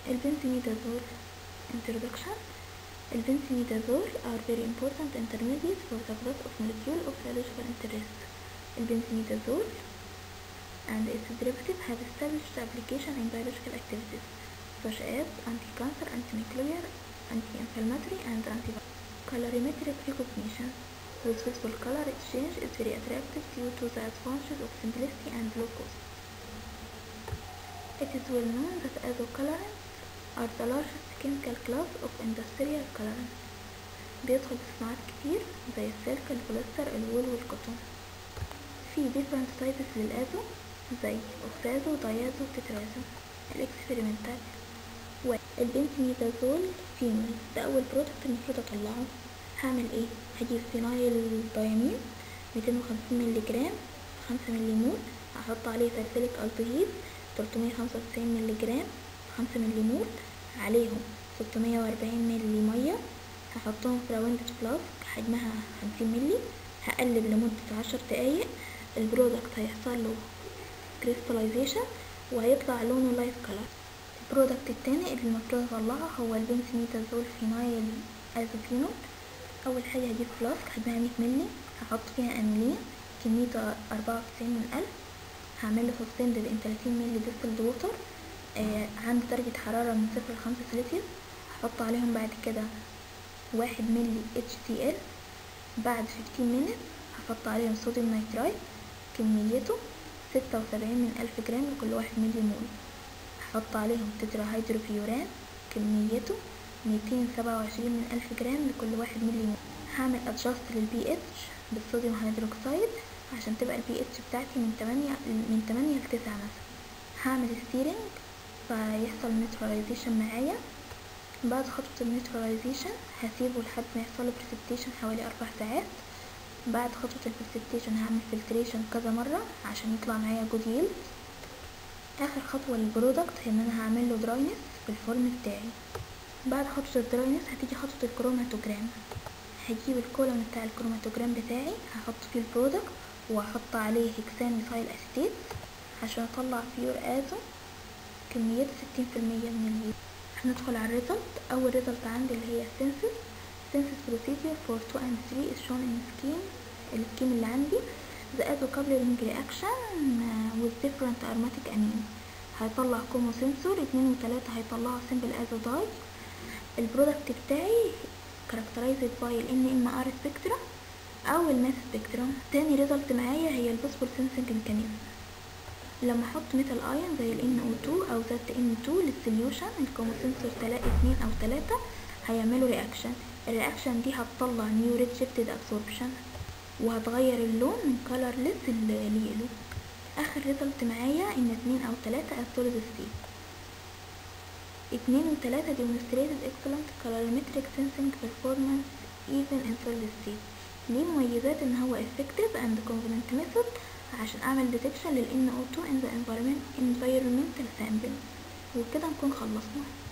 البنزيميدازول introduction. البنزيميدازول are very important intermediates for the class of molecule of biological interest. البنزيميدازول and its derivative have established application in biological activities such as anti-cancer, antimicrobial, anti-inflammatory, and colorimetric recognition. With visible color exchange is very attractive due to the advantages of simplicity and low cost. It is well known that azocolorants are the largest chemical class of industrial colorants. بيدخل في صناعات كتير زي السلك، البوليستر، الوول، والقطن. في different types للأزو زي أوكسازو، دايازو، تترازو. الإكسبيرمنتال البنزيميدازول فينول ده أول برودكت المفروض أطلعه. هعمل ايه؟ هجيب فينايل دايامين 250 ملي جرام 5 ملي مول، هحط عليه سلسلة الدهيد 395 ملي جرام 5 ملي مول، عليهم 640 ملي مية، هحطهم في راوند فلاسك حجمها 50 ملي، هقلب لمدة 10 دقايق. البرودكت هيحصل له كريستاليزيشن وهيطلع لونه لايت كلر. البرودكت التاني اللي المفروض اطلعه هو البنزيميدازول فينايل ازوفينول. اول حاجه هجيب فلاسك حجمها 100 ملي، هحط فيها انيلين كميته 94 من 1000، هعمله سسبند بين 30 ملي ديستلد ووتر عند درجه حراره من 0 ل 5 سلسيوس. هحط عليهم بعد كده 1 ملي HCl. بعد 15 مينت هحط عليهم صوديوم نيترايت كميته 76 من 1000 جرام لكل 1 ملي مول. هحط عليهم تترا هيدروفيوران كميته 227 من 1000 جرام لكل 1 ملي مول. هعمل ادجاست للبي اتش بالصوديوم هيدروكسيد عشان تبقى البي اتش بتاعتي من 8 ل 9 مثلا. هعمل ستيرنج فيحصل نيوتراليزيشن معايا. بعد خطوة النيوتراليزيشن هسيبه لحد ما يحصل بريسبتيشن حوالي 4 ساعات. بعد خطوة البريسبتيشن هعمل فلتريشن كذا مرة عشان يطلع معايا جود ييلد. اخر خطوة للبرودكت هي ان انا هعمل له دراينس في الفورم بتاعي. بعد خطوة الدراينس هتيجي خطوة الكروماتوجرام. هجيب الكولوم بتاع الكروماتوجرام بتاعي، هحط فيه البرودكت وهحط عليه هكسان ميثايل اسيتيت عشان اطلع بيور ازو كميته 60% من الهيت. هندخل على الريزلت. اول ريزلت عندي اللي هي synthesis procedure for 2 and 3 is shown in السكيم اللي عندي. the azocoupling reaction with different aromatic amines هيطلع كومو سنسور 2 و3 هيطلعوا simple azodide. البرودكت بتاعي characterized by ال NMR spectrum او الماس spectrum. تاني ريزلت معايا هي البوسبول سنسنج ميكانيزم. لما احط ميتال ايون زي ال NO2 او ZN2 للسوليوشن الكومو سنسور 2 او 3 هيعملوا رياكشن. الرياكشن دي هتطلع نيو ريدشيفتد ابسوربشن وهتغير اللون من colorless ليلو. اخر ريزلت معايا ان 2 او 3 السوليد ستيت. 2 و 3 demonstrated excellent colorimetric sensing performance even in solid state. ليه مميزات ان هو effective and convenient method عشان اعمل detection لل NO2 in the environmental sample. وكده نكون خلصنا.